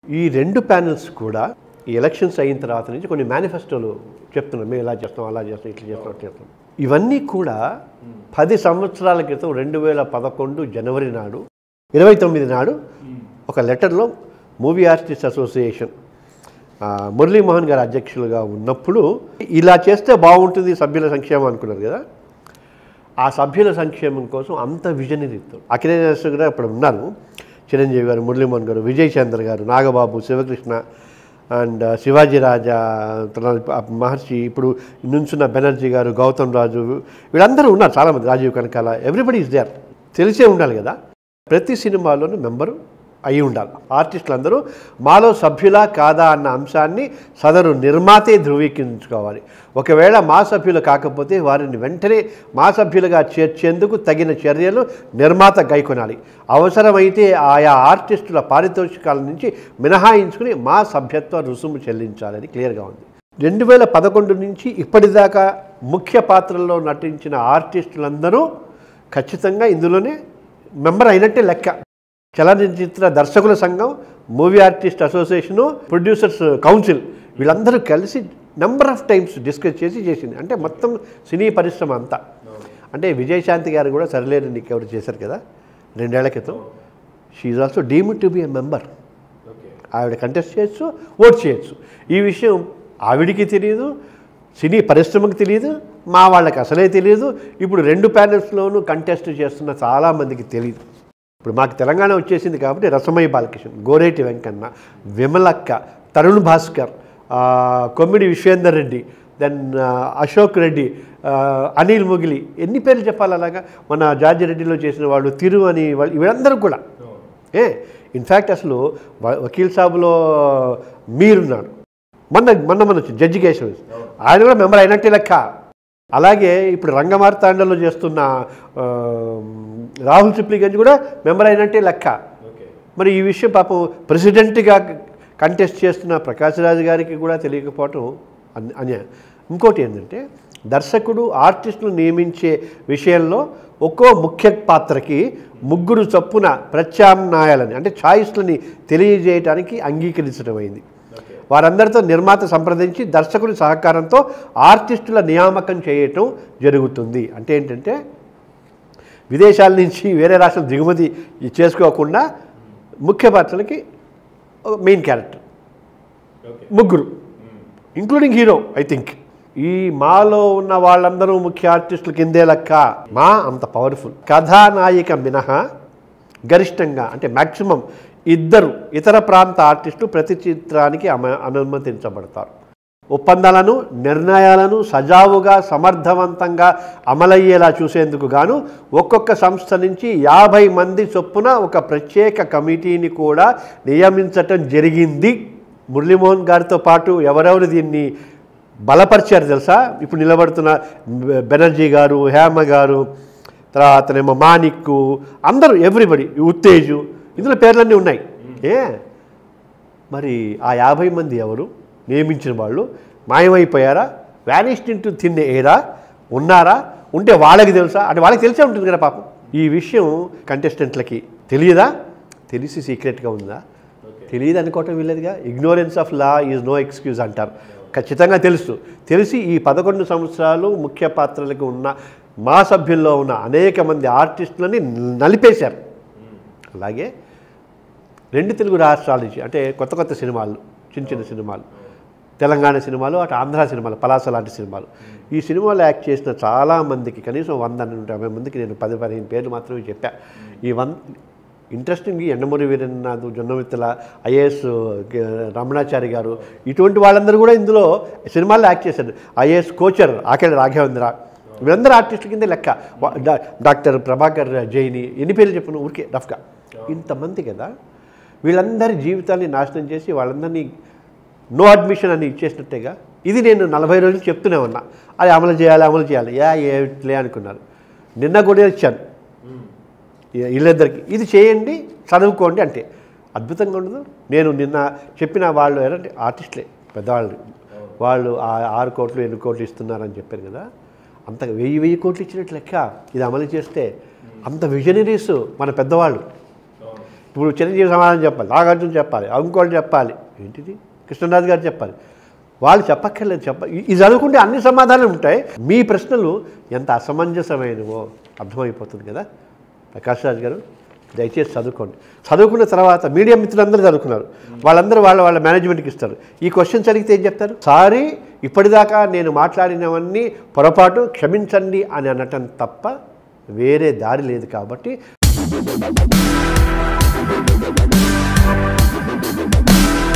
ఈ రెండు ప్యానెల్స్ కూడా ఈ ఎలక్షన్స్ అయిన తర్వాత నుంచి కొన్ని మేనిఫెస్టోలు చెప్తున్నారు, మేము ఇలా చేస్తాం, అలా చేస్తాం, ఇట్లా చేస్తాం, అట్లా చేస్తాం. ఇవన్నీ కూడా 10 సంవత్సరాల క్రితం 2011 జనవరి నాడు 29 నాడు ఒక లెటర్లో మూవీ ఆర్టిస్ట్ అసోసియేషన్ మురళీమోహన్ గారు అధ్యక్షులుగా ఉన్నప్పుడు ఇలా చేస్తే బాగుంటుంది సభ్యుల సంక్షేమం అనుకున్నారు కదా. ఆ సభ్యుల సంక్షేమం కోసం అంత విజనరీ అఖిలేశ్వర కూడా ఇప్పుడు ఉన్నారు, చిరంజీవి గారు, మురళీమోహన్ గారు, విజయ్ చంద్ర గారు, నాగబాబు, శివకృష్ణ అండ్ శివాజీ రాజా, మహర్షి, ఇప్పుడు నుంచున్న బెనర్జీ గారు, గౌతమ్ రాజు, వీళ్ళందరూ ఉన్నారు చాలామంది, Rajeev Kanakala, everybody is there. తెలిసే ఉండాలి కదా, ప్రతి సినిమాలోనూ మెంబరు అయి ఉండాలి. ఆర్టిస్టులందరూ మాలో సభ్యులా కాదా అన్న అంశాన్ని సదరు నిర్మాతే ధృవీకరించుకోవాలి. ఒకవేళ మా సభ్యులు కాకపోతే వారిని వెంటనే మా సభ్యులుగా చేర్చేందుకు తగిన చర్యలు నిర్మాత గైకొనాలి. అవసరమైతే ఆయా ఆర్టిస్టుల పారితోషికాల నుంచి మినహాయించుకుని మా సభ్యత్వ రుసుము చెల్లించాలని క్లియర్గా ఉంది. 2011 నుంచి ఇప్పటిదాకా ముఖ్య పాత్రల్లో నటించిన ఆర్టిస్టులందరూ ఖచ్చితంగా ఇందులోనే మెంబర్ అయినట్టే లెక్క. చలనచిత్ర దర్శకుల సంఘం, movie artist association, producers council వీళ్ళందరూ కలిసి నెంబర్ ఆఫ్ టైమ్స్ డిస్కస్ చేసింది. అంటే మొత్తం సినీ పరిశ్రమ అంతా. అంటే విజయశాంతి గారు కూడా సరిలేరు నీకు ఎవరు చేశారు కదా 2 ఏళ్ల క్రితం. She is also deemed to be a member. ఆవిడ కంటెస్ట్ చేయొచ్చు, ఓట్ చేయొచ్చు. ఈ విషయం ఆవిడికి తెలియదు, సినీ పరిశ్రమకు తెలియదు, మా వాళ్ళకి అసలే తెలియదు. ఇప్పుడు 2 ప్యానెల్స్లోనూ కంటెస్ట్ చేస్తున్న చాలామందికి తెలియదు. ఇప్పుడు మాకు తెలంగాణ వచ్చేసింది కాబట్టి రసమయ్య బాలకృష్ణ, గోరేటి వెంకన్న, విమలక్క, తరుణ్ భాస్కర్, కొమ్మిడి విశ్వేందర్ రెడ్డి, దెన్ అశోక్ రెడ్డి, అనిల్ ముగిలి, ఎన్ని పేర్లు చెప్పాలి అలాగా. మన జార్జి రెడ్డిలో చేసిన వాళ్ళు, తిరు అని వాళ్ళు, వీళ్ళందరూ కూడా ఇన్ఫ్యాక్ట్ అసలు వకీల్ సాబులో మీరున్నాడు, మొన్న జడ్జి కేశవ్, ఆయన కూడా మెంబర్ అయినట్టే లెక్క. అలాగే ఇప్పుడు రంగమార్తాండలో చేస్తున్న రాహుల్ సిప్లిగంజ్ కూడా మెంబర్ అయినట్టే లెక్క. మరి ఈ విషయం పాపం ప్రెసిడెంట్గా కంటెస్ట్ చేస్తున్న ప్రకాష్ రాజ్ గారికి కూడా తెలియకపోవటం అన్యాయం. ఇంకోటి ఏంటంటే దర్శకుడు ఆర్టిస్టులు నియమించే విషయంలో ఒక్కో ముఖ్య పాత్రకి 3 చొప్పున ప్రత్యామ్నాయాలని అంటే ఛాయిస్లని తెలియజేయడానికి అంగీకరించడం అయింది. వారందరితో నిర్మాత సంప్రదించి దర్శకుడి సహకారంతో ఆర్టిస్టుల నియామకం చేయటం జరుగుతుంది. అంటే ఏంటంటే విదేశాల నుంచి వేరే రాష్ట్రాలు దిగుమతి చేసుకోకుండా ముఖ్య పాత్రలకి main character 3, including hero. I think ఈ మాలో ఉన్న వాళ్ళందరూ ముఖ్య ఆర్టిస్టుల కిందే లెక్క. మా అంత పవర్ఫుల్. కథానాయిక మినహా గరిష్టంగా అంటే మ్యాక్సిమం 2 ఇతర ప్రాంత ఆర్టిస్టులు ప్రతి చిత్రానికి అనుమతించబడతారు. ఒప్పందాలను, నిర్ణయాలను సజావుగా సమర్థవంతంగా అమలయ్యేలా చూసేందుకు గాను ఒక్కొక్క సంస్థ నుంచి 50 మంది చొప్పున ఒక ప్రత్యేక కమిటీని కూడా నియమించటం జరిగింది. మురళీమోహన్ గారితో పాటు ఎవరెవరు దీన్ని బలపరిచారు తెలుసా? ఇప్పుడు నిలబడుతున్న బెనర్జీ గారు, హేమ గారు, తర్వాతనేమో మాణిక్కు, అందరూ ఎవ్రీబడి, ఉత్తేజు, ఇందులో పేర్లన్నీ ఉన్నాయి. మరి ఆ 50 మంది ఎవరు? నియమించిన వాళ్ళు మాయమైపోయారా? Vanished into thin air? ఉన్నారా? ఉంటే వాళ్ళకి తెలుసా? అంటే వాళ్ళకి తెలిసే ఉంటుంది కదా పాపం. ఈ విషయం కంటెస్టెంట్లకి తెలియదా? తెలిసి సీక్రెట్గా ఉందా? తెలియదు అనుకోవటం వీళ్ళదిగా. Ignorance of law is no excuse అంటారు. ఖచ్చితంగా తెలిసి ఈ 11 సంవత్సరాలు ముఖ్య పాత్రలకు ఉన్న మా సభ్యుల్లో ఉన్న అనేక మంది ఆర్టిస్టులని నలిపేశారు. అలాగే 2 తెలుగు రాష్ట్రాల నుంచి అంటే కొత్త సినిమాలు, చిన్న సినిమాలు, తెలంగాణ సినిమాలు, అటు ఆంధ్ర సినిమాలు, పలాస లాంటి సినిమాలు, ఈ సినిమాలో యాక్ట్ చేసిన చాలామందికి కనీసం 100-150 మందికి నేను 10-15 పేర్లు మాత్రమే చెప్పా. ఈ ఇంట్రెస్టింగ్ ఎండమూరి వీరనాథ్, జొన్నమిత్తల, ఐఏఎస్ రమణాచారి గారు, ఇటువంటి వాళ్ళందరూ కూడా ఇందులో సినిమాల్లో యాక్ట్ చేశారు. ఐఏఎస్ కోచర్ ఆకేళ్ళ రాఘవేంద్ర, వీళ్ళందరూ ఆర్టిస్టుల కింద లెక్క. డాక్టర్ ప్రభాకర్ జైని, ఎన్ని పేర్లు చెప్పను ఊరికే రఫ్గా, ఇంతమంది కదా. వీళ్ళందరి జీవితాన్ని నాశనం చేసి వాళ్ళందరినీ నో అడ్మిషన్ అని ఇచ్చేసినట్టేగా. ఇది నేను 40 రోజులు చెప్తూనే ఉన్నా, అది అమలు చేయాలి. ఏట్లే అనుకున్నారు. నిన్న కూడా ఇచ్చాను వీళ్ళిద్దరికి, ఇది చేయండి, చదువుకోండి అంటే అద్భుతంగా ఉండదు. నేను నిన్న చెప్పిన వాళ్ళు ఏంటంటే ఆర్టిస్టులే పెద్దవాళ్ళు, వాళ్ళు 6 కోట్లు 8 కోట్లు ఇస్తున్నారని చెప్పారు కదా. అంత 1000 కోట్లు ఇచ్చినట్లు లెక్క. ఇది అమలు చేస్తే అంత విజనరీస్ మన పెద్దవాళ్ళు. ఇప్పుడు చిరంజీవి సమాధానం చెప్పాలి, నాగార్జున చెప్పాలి, ఇంకోళ్ళు చెప్పాలి, ఏంటిది కృష్ణరాజు గారు చెప్పాలి, వాళ్ళు చెప్పక్కర్లేదు. ఇది చదువుకుంటే అన్ని సమాధానాలు ఉంటాయి. మీ ప్రశ్నలు ఎంత అసమంజసమైనవో అర్థమైపోతుంది కదా. ప్రకాష్ రాజ్ గారు దయచేసి చదువుకోండి. చదువుకున్న తర్వాత మీడియా మిత్రులందరూ చదువుకున్నారు, వాళ్ళందరూ వాళ్ళ మేనేజ్మెంట్కి ఇస్తారు. ఈ క్వశ్చన్స్ అడిగితే ఏం చెప్తారు? సారీ, ఇప్పటిదాకా నేను మాట్లాడినవన్నీ పొరపాటు, క్షమించండి అని అనటం తప్ప వేరే దారి లేదు. కాబట్టి